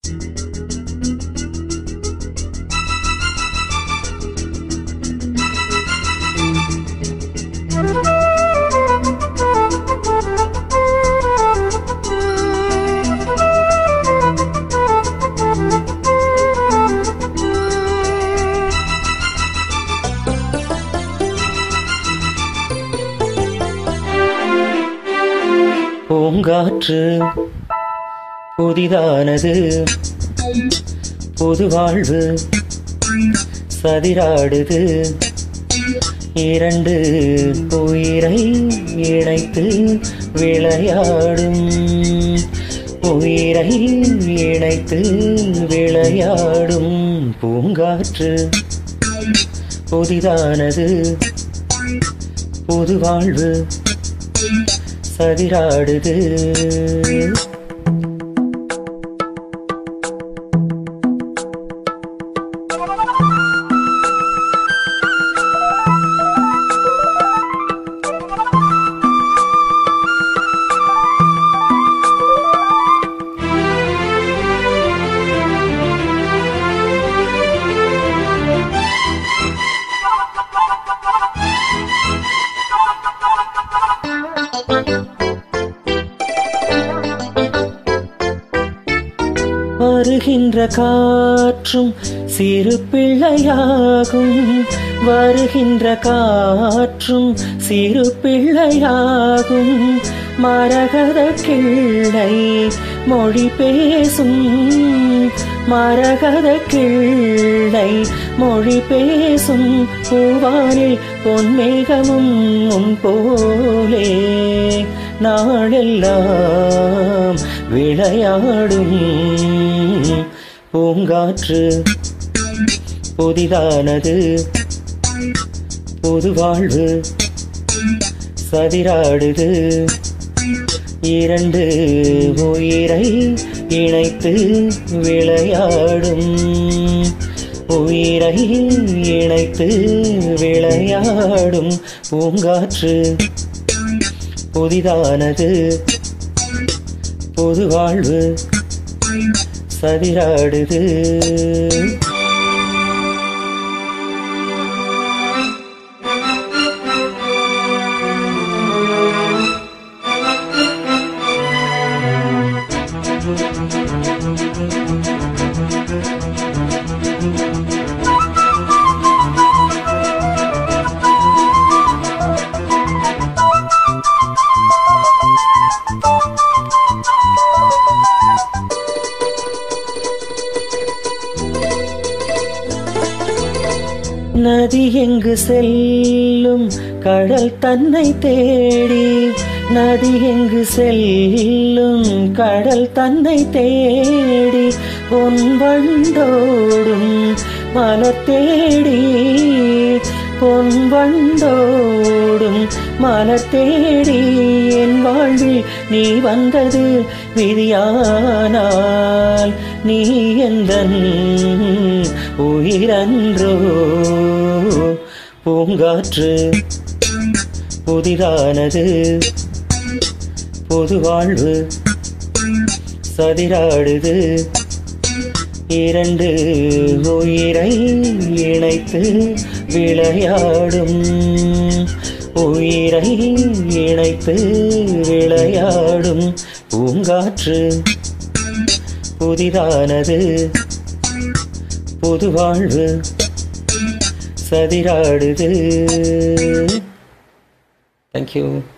பூங்காற்று புதிதானது, புது வாழ்வு சதிராடுது, இரண்டு உயிரை இணைத்து விளையாடும், உயிரை இணைத்து விளையாடும். பூங்காற்று புதிதானது, புது வாழ்வு சதிராடுது. வருகின்ற காற்றும் சிறு பிள்ளையாகும், வருகின்ற காற்றும் சிறு பிள்ளையாகும், மரகத கிள்ளை மொழி பேசும், மரகத கிள்ளை மொழி பேசும். பூவானில் பொன்மேகமும் உன் போலே நாளெல்லாம் விளையாடும். பூங்காற்று புதிதானது, புது வாழ்வு சதிராடுது, இரண்டு உயிரை இணைத்து விளையாடும், உயிரை இணைத்து விளையாடும். பூங்காற்று புதிதானது, புது வாழ்வு சதிராடுது. நதி எங்கு செல்லும் கடல் தன்னை தேடி, நதி எங்கு செல்லும் கடல் தன்னை தேடி, பொன் வண்டோடும் மலர் தேடி, பொன் வண்டோடும் மலர் தேடி. என் வாழ்வில் நீ வந்தது விதியானால், நீ எந்தன் உயிரன்றோ. பூங்காற்று புதிதானது, புது வாழ்வு சதிராடுது, இரண்டு உயிரை இணைத்து விளையாடும், உயிரை இணைத்து விளையாடும். பூங்காற்று புதிதானது, புது வாழ்வு சதிராடுது. Thank you.